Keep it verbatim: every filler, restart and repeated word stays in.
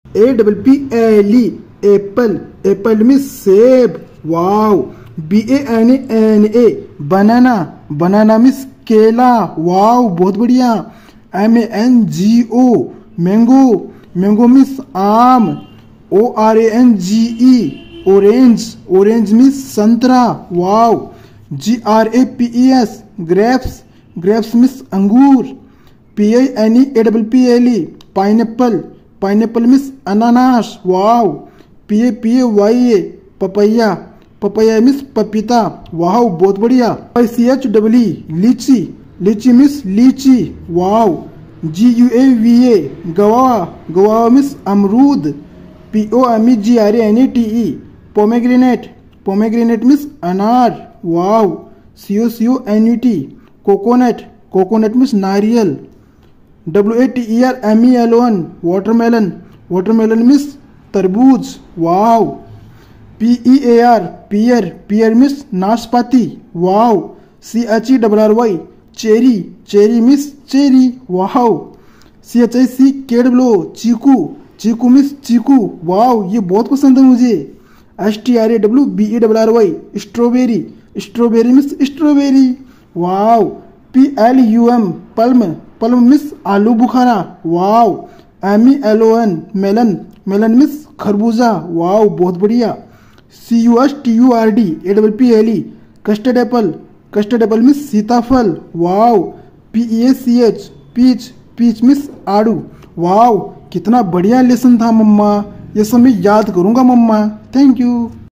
ए double P L E apple, apple में सेब, wow. B A N N A banana, banana में केला, wow बहुत बढ़िया। M A N G O mango, mango means aam. O R A N G E orange, orange means santra, wow. G R A P E S grapes, grapes means angoor. P I N E A double P L E pineapple, pineapple means ananas, wow. P A P A Y A papaya, papaya means papita, wow बहुत बढ़िया। आई C H double E लीची, litchi means litchi, wow. G U A V A guava, guava means amrood. P O M E G R A N A T E pomegranate, pomegranate means anar, wow. C O C O N U T coconut, coconut means nariyal. W A T E R M E L O N watermelon, watermelon means tarbooz, wow. P E A R pear, pear means nashpati, wow. C H E double R Y cherry, cherry means cherry, wow. C H I C K W Chiku, Chiku miss चीकू, वाव ये बहुत पसंद है मुझे। S T R A W B E double R Y strawberry, strawberry means strawberry, wow. P L U M plum, plum means aloo bukhara, wow. M E L O N melon, melon means kharbooja, wow बहुत बढ़िया। C U S T A R D A double P L E custard apple, custard apple means sitaphal, wow. P E A C H peach, peach means aadu, वाव कितना बढ़िया lesson था मम्मा, ये सब मैं याद करूंगा मम्मा, थैंक यू।